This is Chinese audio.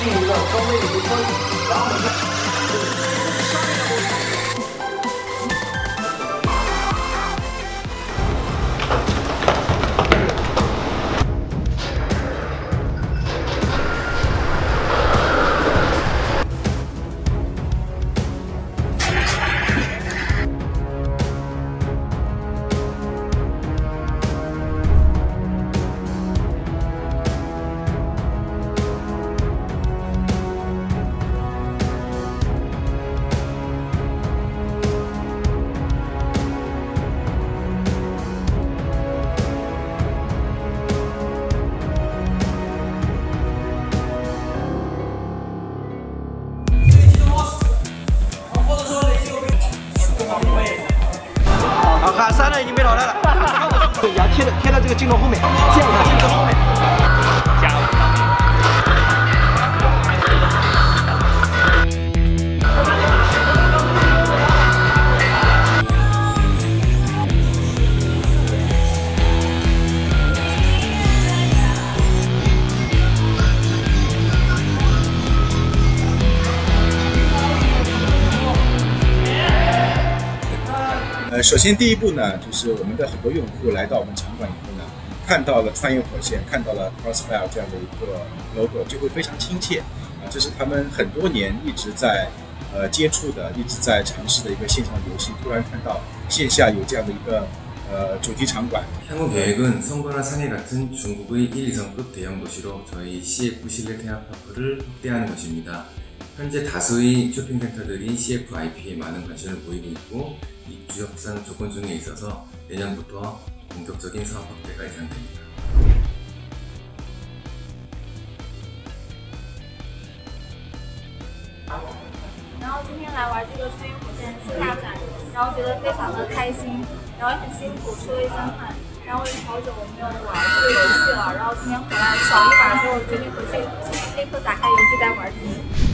一个高位的一个车椅，然后我们喊3人已经被淘汰了，牙贴到这个镜头后面，这样看镜头后面，加油！ 首先第一步呢，就是我们的很多用户来到我们场馆以后呢，看到了穿越火线，看到了 Crossfire 这样的一个 logo， 就会非常亲切啊，这是他们很多年一直在接触的，一直在尝试的一个线上游戏，突然看到线下有这样的一个主题场馆。 향후 계획은 성거나 상해 같은 중국의 1, 2성급 대형 도시로 저희 CF 실내 테마파크를 확대하는 것입니다. 현재 다수의 쇼핑센터들이 CF IP에 많은 관심을 보이고 있고 입주 협상 조건 중에 있어서 내년부터 본격적인 사업 확대가 예상됩니다. 然后今天来玩这个穿越火线线下展，然后觉得非常的开心，然后也很辛苦，出了一身汗，然后也好久没有玩这个游戏了，然后今天回来爽一把之后，决定回去立刻打开游戏再玩机。